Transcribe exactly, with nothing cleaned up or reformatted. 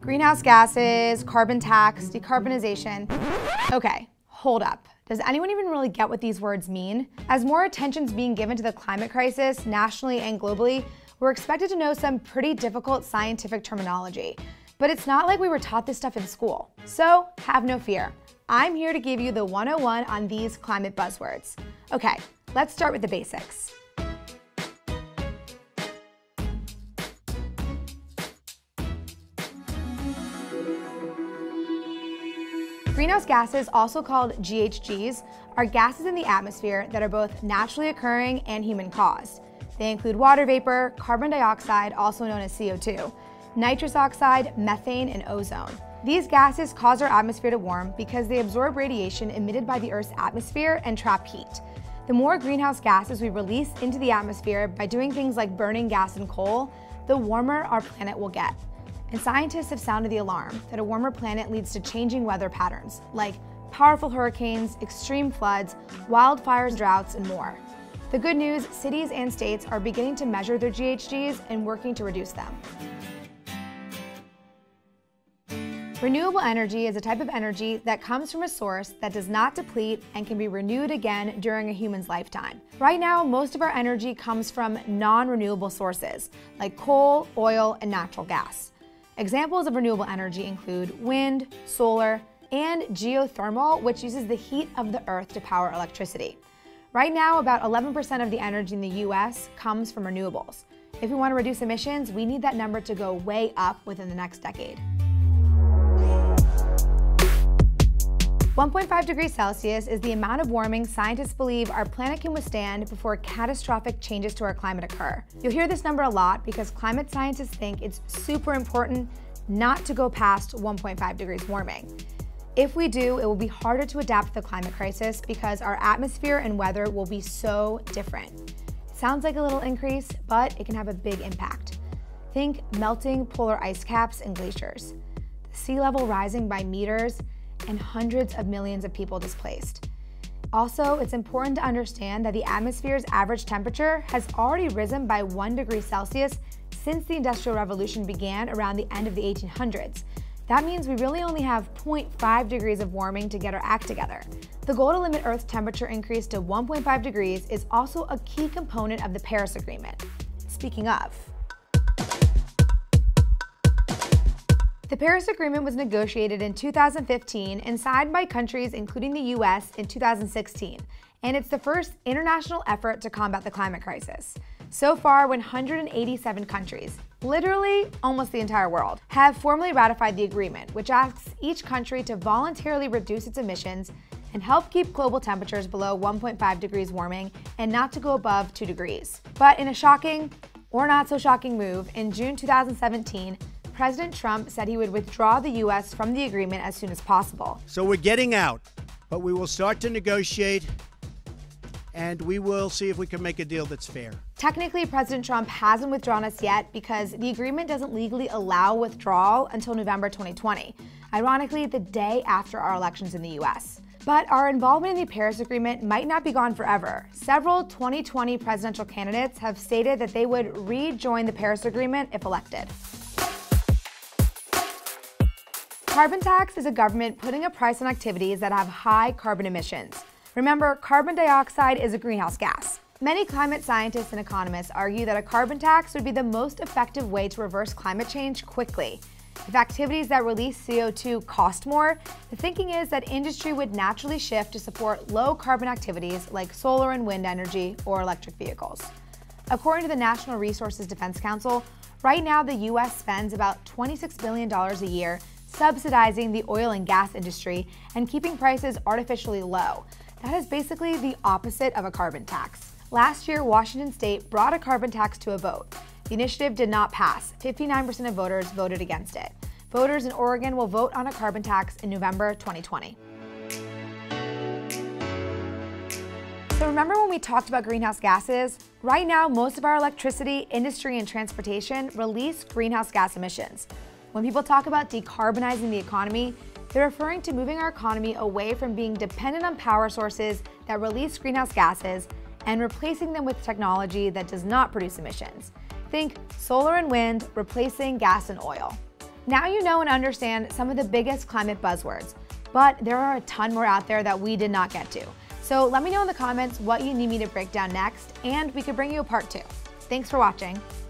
Greenhouse gases, carbon tax, decarbonization. Okay, hold up. Does anyone even really get what these words mean? As more attention's being given to the climate crisis nationally and globally, we're expected to know some pretty difficult scientific terminology. But it's not like we were taught this stuff in school. So have no fear. I'm here to give you the one oh one on these climate buzzwords. Okay, let's start with the basics. Greenhouse gases, also called G H Gs, are gases in the atmosphere that are both naturally occurring and human-caused. They include water vapor, carbon dioxide, also known as C O two, nitrous oxide, methane, and ozone. These gases cause our atmosphere to warm because they absorb radiation emitted by the Earth's atmosphere and trap heat. The more greenhouse gases we release into the atmosphere by doing things like burning gas and coal, the warmer our planet will get. And scientists have sounded the alarm that a warmer planet leads to changing weather patterns, like powerful hurricanes, extreme floods, wildfires, droughts, and more. The good news, cities and states are beginning to measure their G H Gs and working to reduce them. Renewable energy is a type of energy that comes from a source that does not deplete and can be renewed again during a human's lifetime. Right now, most of our energy comes from non-renewable sources, like coal, oil, and natural gas. Examples of renewable energy include wind, solar, and geothermal, which uses the heat of the earth to power electricity. Right now, about eleven percent of the energy in the U S comes from renewables. If we want to reduce emissions, we need that number to go way up within the next decade. one point five degrees Celsius is the amount of warming scientists believe our planet can withstand before catastrophic changes to our climate occur. You'll hear this number a lot because climate scientists think it's super important not to go past one point five degrees warming. If we do, it will be harder to adapt to the climate crisis because our atmosphere and weather will be so different. It sounds like a little increase, but it can have a big impact. Think melting polar ice caps and glaciers, the sea level rising by meters, and hundreds of millions of people displaced. Also, it's important to understand that the atmosphere's average temperature has already risen by one degree Celsius since the Industrial Revolution began around the end of the eighteen hundreds. That means we really only have zero point five degrees of warming to get our act together. The goal to limit Earth's temperature increase to one point five degrees is also a key component of the Paris Agreement. Speaking of, the Paris Agreement was negotiated in two thousand fifteen and signed by countries including the U S in two thousand sixteen, and it's the first international effort to combat the climate crisis. So far, one hundred eighty-seven countries, literally almost the entire world, have formally ratified the agreement, which asks each country to voluntarily reduce its emissions and help keep global temperatures below one point five degrees warming and not to go above two degrees. But in a shocking, or not so shocking move, in June two thousand seventeen, President Trump said he would withdraw the U S from the agreement as soon as possible. So we're getting out, but we will start to negotiate, and we will see if we can make a deal that's fair. Technically, President Trump hasn't withdrawn us yet because the agreement doesn't legally allow withdrawal until November twenty twenty, ironically the day after our elections in the U S. But our involvement in the Paris Agreement might not be gone forever. Several twenty twenty presidential candidates have stated that they would rejoin the Paris Agreement if elected. Carbon tax is a government putting a price on activities that have high carbon emissions. Remember, carbon dioxide is a greenhouse gas. Many climate scientists and economists argue that a carbon tax would be the most effective way to reverse climate change quickly. If activities that release C O two cost more, the thinking is that industry would naturally shift to support low carbon activities like solar and wind energy or electric vehicles. According to the National Resources Defense Council, right now the U S spends about twenty-six billion dollars a year subsidizing the oil and gas industry and keeping prices artificially low. That is basically the opposite of a carbon tax. Last year, Washington State brought a carbon tax to a vote. The initiative did not pass. fifty-nine percent of voters voted against it. Voters in Oregon will vote on a carbon tax in November twenty twenty. So remember when we talked about greenhouse gases? Right now, most of our electricity, industry, and transportation release greenhouse gas emissions. When people talk about decarbonizing the economy, they're referring to moving our economy away from being dependent on power sources that release greenhouse gases and replacing them with technology that does not produce emissions. Think solar and wind replacing gas and oil. Now you know and understand some of the biggest climate buzzwords, but there are a ton more out there that we did not get to. So let me know in the comments what you need me to break down next, and we could bring you a part two. Thanks for watching.